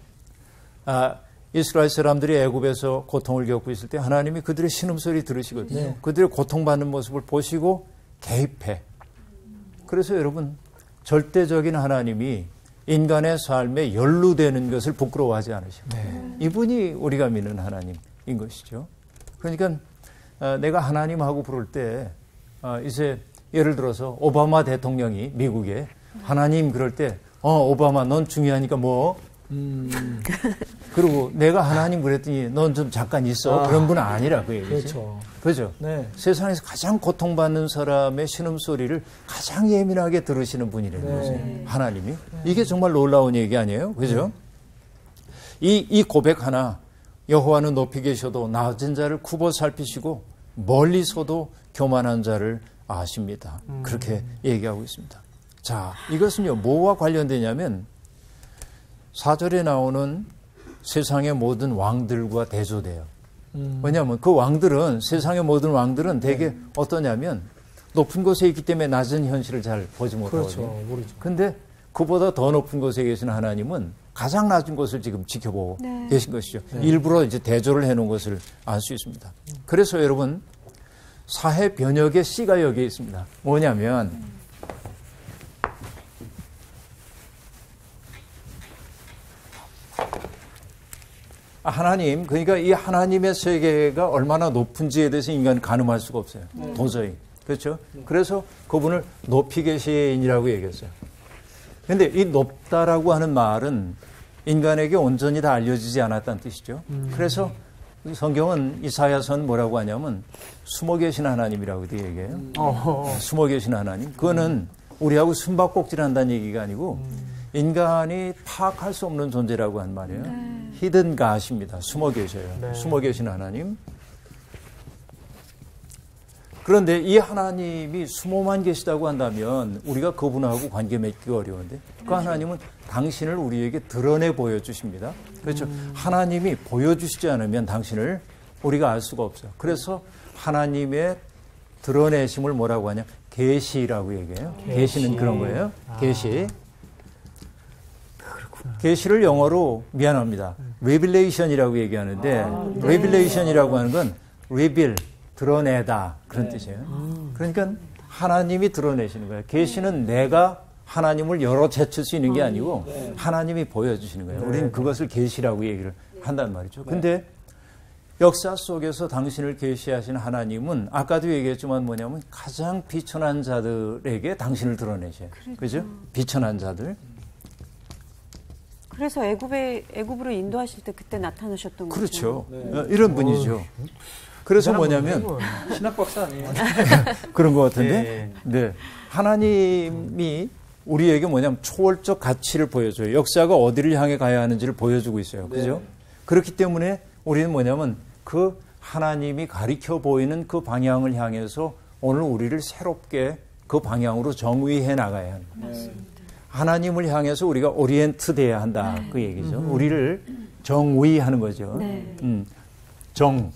아, 이스라엘 사람들이 애굽에서 고통을 겪고 있을 때 하나님이 그들의 신음소리 들으시거든요. 네. 그들의 고통받는 모습을 보시고 개입해. 그래서 여러분, 절대적인 하나님이 인간의 삶에 연루되는 것을 부끄러워하지 않으셔. 네. 이분이 우리가 믿는 하나님인 것이죠. 그러니까 어, 내가 하나님하고 부를 때 어, 이제 예를 들어서 오바마 대통령이 미국에 하나님 그럴 때 어, 오바마 넌 중요하니까 뭐 음. 그리고 내가 하나님 그랬더니 넌 좀 잠깐 있어. 아. 그런 분은 아니라 그 얘기지. 그렇죠. 그죠? 네. 세상에서 가장 고통받는 사람의 신음소리를 가장 예민하게 들으시는 분이라는 네. 거죠. 하나님이. 네. 이게 정말 놀라운 얘기 아니에요? 그죠? 네. 이, 이 고백 하나, 여호와는 높이 계셔도 낮은 자를 굽어 살피시고 멀리서도 교만한 자를 아십니다. 음. 그렇게 얘기하고 있습니다. 자, 이것은요, 뭐와 관련되냐면 사 절에 나오는 세상의 모든 왕들과 대조돼요. 음. 왜냐하면 그 왕들은, 세상의 모든 왕들은 되게 네. 어떠냐면 높은 곳에 있기 때문에 낮은 현실을 잘 보지 못하거든요. 그렇죠. 모르죠. 근데 그보다 더 높은 곳에 계신 하나님은 가장 낮은 곳을 지금 지켜보고 네. 계신 것이죠. 네. 일부러 이제 대조를 해놓은 것을 알 수 있습니다. 그래서 여러분, 사회 변혁의 씨가 여기에 있습니다. 뭐냐면 하나님, 그러니까 이 하나님의 세계가 얼마나 높은지에 대해서 인간은 가늠할 수가 없어요. 네. 도저히. 그렇죠? 그래서 그분을 높이 계신이라고 얘기했어요. 그런데 이 높다라고 하는 말은 인간에게 온전히 다 알려지지 않았다는 뜻이죠. 음. 그래서 성경은 이사야서는 뭐라고 하냐면 숨어 계신 하나님이라고 얘기해요. 음. 숨어 계신 하나님. 그거는 우리하고 숨바꼭질 한다는 얘기가 아니고 음. 인간이 파악할 수 없는 존재라고 한 말이에요. 네. 히든 가십니다. 숨어 계셔요. 네. 숨어 계신 하나님. 그런데 이 하나님이 숨어만 계시다고 한다면 우리가 그분하고 관계 맺기가 어려운데 그 하나님은 당신을 우리에게 드러내 보여주십니다. 그렇죠. 음. 하나님이 보여주시지 않으면 당신을 우리가 알 수가 없어요. 그래서 하나님의 드러내심을 뭐라고 하냐? 계시라고 얘기해요. 계시. 계시는 그런 거예요. 아. 계시. 계시를 영어로 미안합니다. 레빌레이션이라고 얘기하는데 아, 네. 레빌레이션이라고 하는 건 reveal, 드러내다 그런 네. 뜻이에요. 음. 그러니까 하나님이 드러내시는 거예요. 계시는 내가 하나님을 열어 제칠 수 있는 게 아니고 네. 하나님이 보여주시는 거예요. 네. 우리는 그것을 계시라고 얘기를 한단 말이죠. 근데 네. 역사 속에서 당신을 계시하신 하나님은 아까도 얘기했지만 뭐냐면 가장 비천한 자들에게 당신을 드러내셔요. 그렇죠. 그죠? 비천한 자들. 그래서 애굽에 애굽으로 인도하실 때 그때 나타나셨던 거죠. 그렇죠. 네. 이런 분이죠. 그래서 뭐냐면 신학 박사 아니에요? 그런 것 같은데. 네. 네. 하나님이 우리에게 뭐냐면 초월적 가치를 보여줘요. 역사가 어디를 향해 가야 하는지를 보여주고 있어요. 그죠? 네. 그렇기 때문에 우리는 뭐냐면 그 하나님이 가리켜 보이는 그 방향을 향해서 오늘 우리를 새롭게 그 방향으로 정의해 나가야 하는 거예요. 네. 하나님을 향해서 우리가 오리엔트 돼야 한다. 네. 그 얘기죠. 음. 우리를 정의하는 거죠. 네. 음. 정의.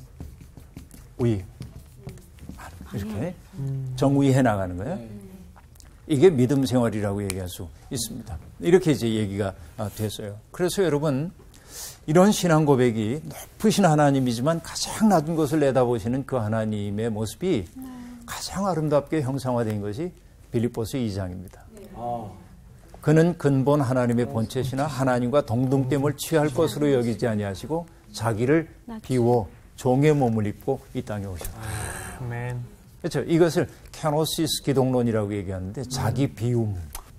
이렇게 음. 정의해 나가는 거예요. 네. 이게 믿음 생활이라고 얘기할 수 있습니다. 이렇게 이제 얘기가 됐어요. 그래서 여러분, 이런 신앙 고백이 높으신 하나님이지만 가장 낮은 것을 내다보시는 그 하나님의 모습이 네. 가장 아름답게 형상화된 것이 빌립보서 이 장입니다. 네. 아. 그는 근본 하나님의 본체시나 하나님과 동등됨을 취할 것으로 여기지 아니하시고 자기를 비워 종의 몸을 입고 이 땅에 오셨다. 아멘. 그렇죠. 이것을 캐노시스 기독론이라고 얘기하는데 자기 비움.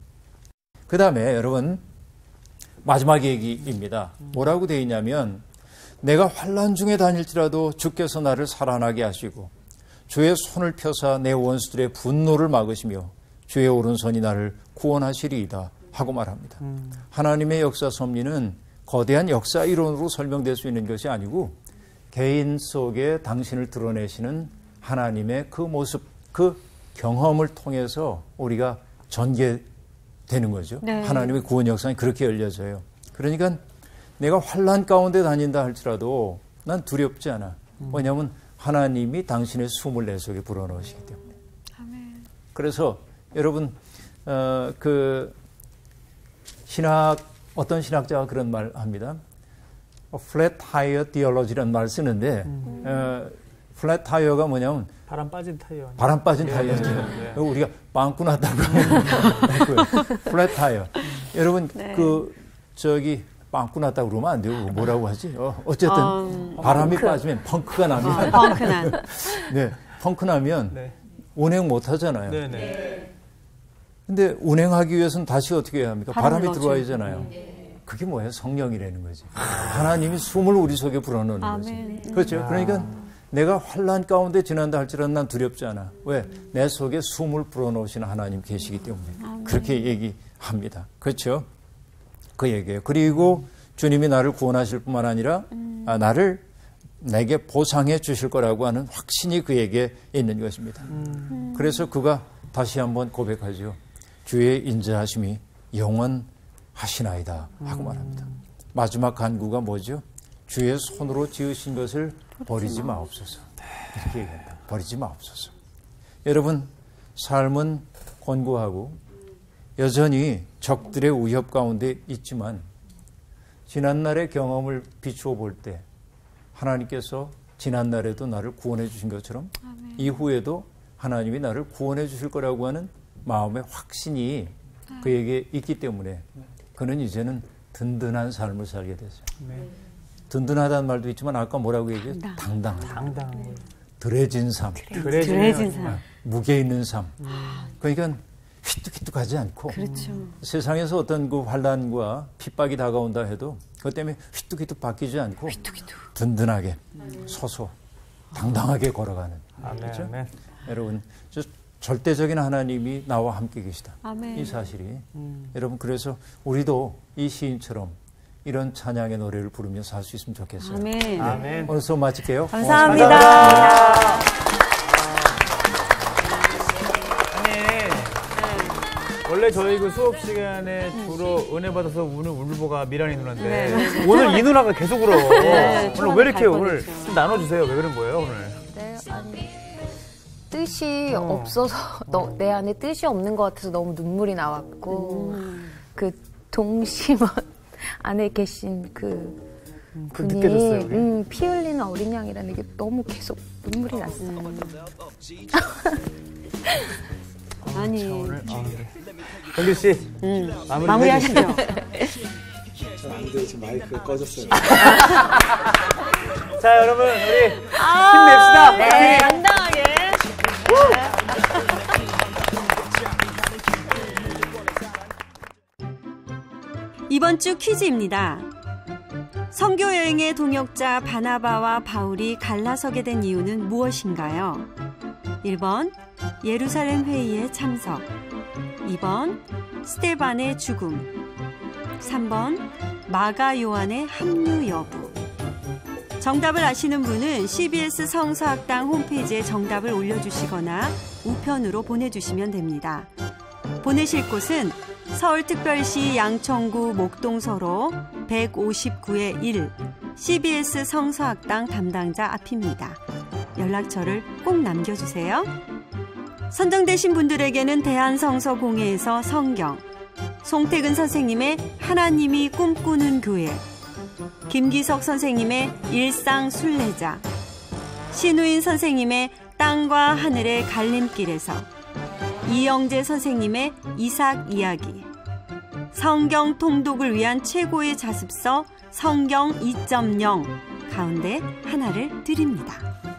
그 다음에 여러분 마지막 얘기입니다. 뭐라고 되어 있냐면 내가 환난 중에 다닐지라도 주께서 나를 살아나게 하시고 주의 손을 펴사 내 원수들의 분노를 막으시며 주의 오른손이 나를 구원하시리이다 하고 말합니다. 음. 하나님의 역사 섭리는 거대한 역사 이론으로 설명될 수 있는 것이 아니고 개인 속에 당신을 드러내시는 하나님의 그 모습, 그 경험을 통해서 우리가 전개되는 거죠. 네. 하나님의 구원 역사는 그렇게 열려져요. 그러니까 내가 환난 가운데 다닌다 할지라도 난 두렵지 않아. 음. 왜냐하면 하나님이 당신의 숨을 내 속에 불어넣으시기 때문에. 아멘. 그래서 여러분 어, 그 신학 어떤 신학자가 그런 말 합니다. 플랫 타이어 디얼로지라는 말을 쓰는데 음. 어, 플랫 타이어가 뭐냐면 바람 빠진 타이어. 바람 빠진 타이어죠. 네, 네. 우리가 빵꾸 났다고 하고요. 플랫 타이어. 여러분 네. 그 저기 빵꾸 났다고 그러면 안 되고 뭐라고 하지? 어, 어쨌든 음, 바람이 펑크. 빠지면 펑크가 납니다. 어, 펑크 난. 네, 펑크 나면 네. 운행 못 하잖아요. 네, 네. 근데 운행하기 위해서는 다시 어떻게 해야 합니까? 바람이 들어와야잖아요. 네. 그게 뭐예요? 성령이라는 거지. 아. 하나님이 숨을 우리 속에 불어넣는 아멘. 거지. 그렇죠? 아. 그러니까 내가 환난 가운데 지난다 할지라도 난 두렵지 않아. 왜? 내 속에 숨을 불어넣으시는 하나님 계시기 때문에. 아멘. 그렇게 얘기합니다. 그렇죠? 그 얘기예요. 그리고 주님이 나를 구원하실 뿐만 아니라 음. 아, 나를 내게 보상해 주실 거라고 하는 확신이 그에게 있는 것입니다. 음. 그래서 그가 다시 한번 고백하죠. 주의 인자하심이 영원하시나이다 하고 음. 말합니다. 마지막 간구가 뭐죠? 주의 손으로 지으신 것을 버리지 마옵소서. 이렇게 얘기합니다. 버리지 마옵소서. 여러분, 삶은 권고하고 여전히 적들의 위협 가운데 있지만 지난날의 경험을 비추어 볼 때 하나님께서 지난날에도 나를 구원해 주신 것처럼 아멘. 이후에도 하나님이 나를 구원해 주실 거라고 하는 마음의 확신이 그에게 있기 때문에 그는 이제는 든든한 삶을 살게 되죠. 아멘. 든든하다는 말도 있지만 아까 뭐라고 얘기해요? 당당. 당당한 덜해진 삶. 드레진 삶. 아, 무게 있는 삶. 그러니까 휘뚝휘뚝하지 않고 그렇죠. 세상에서 어떤 그 환란과 핍박이 다가온다 해도 그것 때문에 휘뚝휘뚝 바뀌지 않고 휘뚝휘뚝. 든든하게 서서 당당하게 걸어가는. 아멘. 그렇죠? 아멘. 여러분 저 절대적인 하나님이 나와 함께 계시다. 아멘. 이 사실이 여러분 그래서 우리도 이 시인처럼 이런 찬양의 노래를 부르며 살 수 있으면 좋겠어요. 아멘. 아멘. 오늘 수업 마칠게요. 감사합니다. 고맙습니다. 원래 저희 그 수업 시간에 주로 은혜 받아서 우는 울보가 미란이 누나인데 네. 오늘 이 누나가 계속 울어. 네, 오늘 왜 이렇게 갈 오늘 뻔했죠. 좀 나눠주세요. 왜 그런 거예요 오늘? 네, 아니 뜻이 없어서 너, 내 안에 뜻이 없는 것 같아서 너무 눈물이 나왔고 그 동심원 안에 계신 그 그 분이 느껴졌어요, 우리? 음, 피 흘리는 어린 양이라는 게 너무 계속 눈물이 났어요. 아니. 오늘 아, 네. 경규 씨 음. 마무리 마무리하시죠. 해주시죠. 안 돼, 지금 마이크 꺼졌어요. 자 여러분 우리 힘냅시다. 네, 당당하게. 이번 주 퀴즈입니다. 선교 여행의 동역자 바나바와 바울이 갈라서게 된 이유는 무엇인가요? 일 번 예루살렘 회의에 참석, 이 번 스데반의 죽음, 삼 번 마가 요한의 합류 여부. 정답을 아시는 분은 씨비에스 성서학당 홈페이지에 정답을 올려주시거나 우편으로 보내주시면 됩니다. 보내실 곳은 서울특별시 양천구 목동서로 백오십구의 일 씨비에스 성서학당 담당자 앞입니다. 연락처를 꼭 남겨주세요. 선정되신 분들에게는 대한성서공회에서 성경, 송태근 선생님의 하나님이 꿈꾸는 교회, 김기석 선생님의 일상 순례자, 신우인 선생님의 땅과 하늘의 갈림길에서, 이영재 선생님의 이삭 이야기, 성경 통독을 위한 최고의 자습서 성경 이 점 영 가운데 하나를 드립니다.